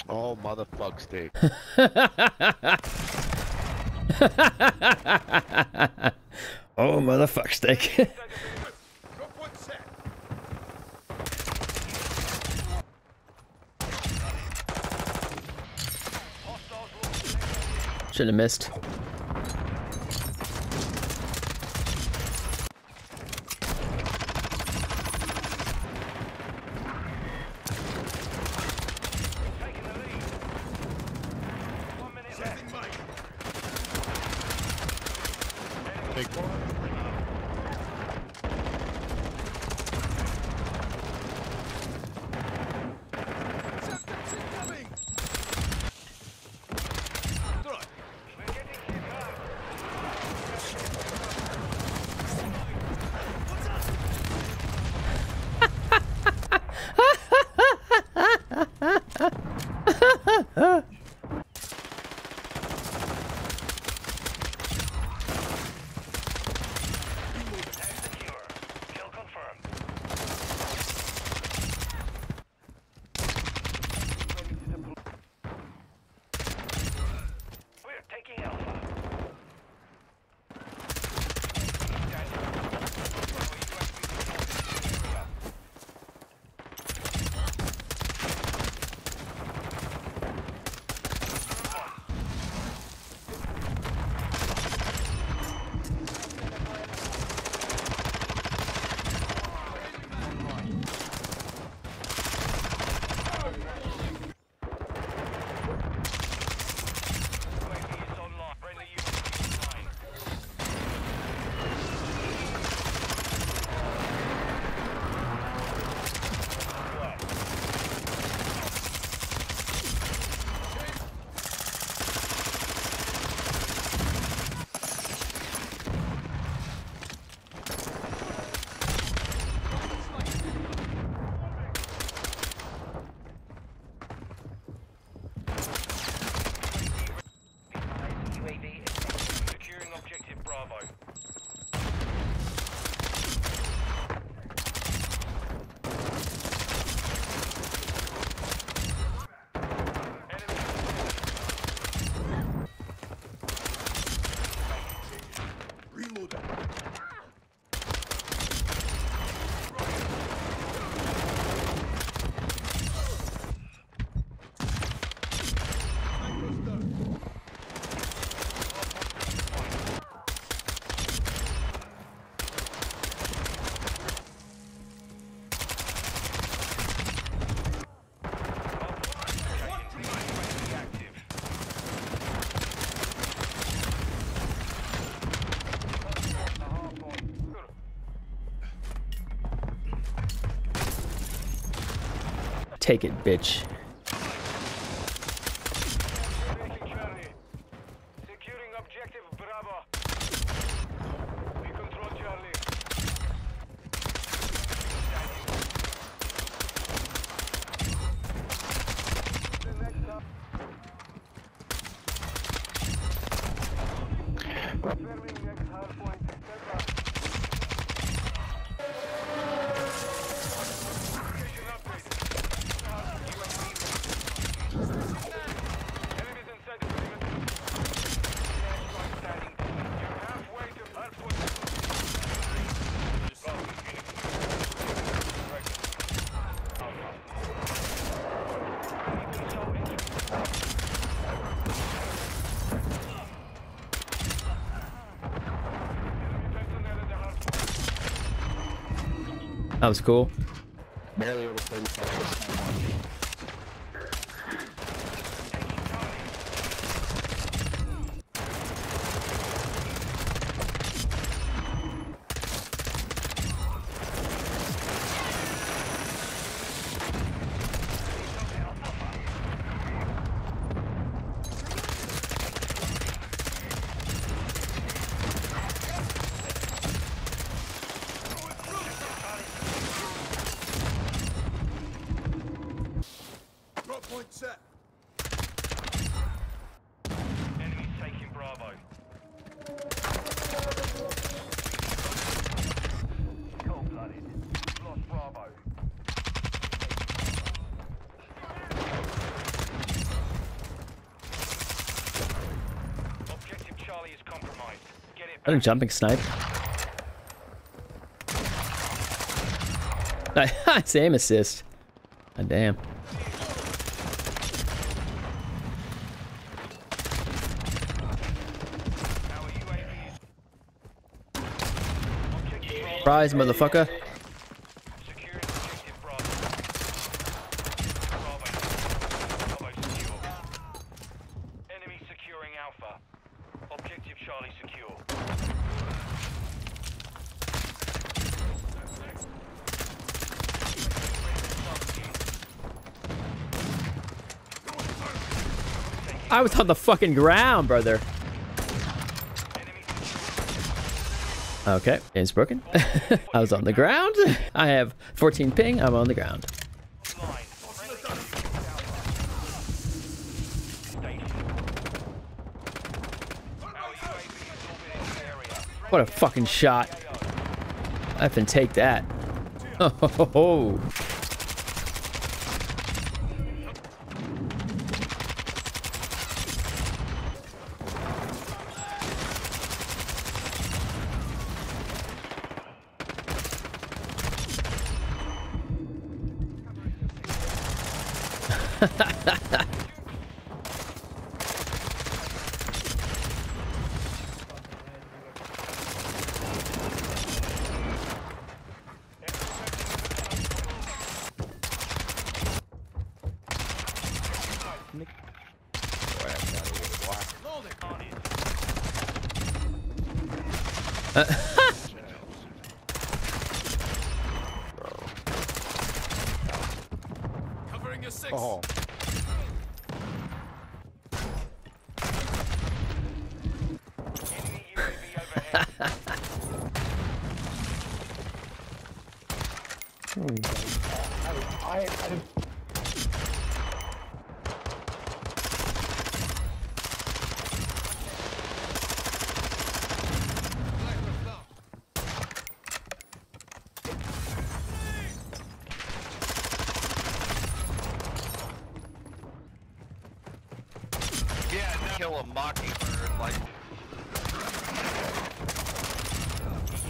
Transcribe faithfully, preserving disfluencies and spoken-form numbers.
Oh, motherfuck steak. Oh, motherfuck steak. Should have missed. Take it, bitch. Securing objective Bravo. We control Charlie. Confirming next hard point. That was cool. Barely able to play this. Point set. Enemy taking Bravo. Cold-blooded. Lost Bravo. Let a jumping snipe. It's aim assist. God damn. Surprise, motherfucker. Secure objective Bravo. Bravo. Bravo secure. Enemy securing Alpha. Objective Charlie secure. I was on the fucking ground, brother. Okay, game's broken. I was on the ground. I have fourteen ping. I'm on the ground. What a fucking shot. I can take that. Oh. Covering your six. Oh. Enemy U A V overhead. I, I, yeah, kill a mockingbird like.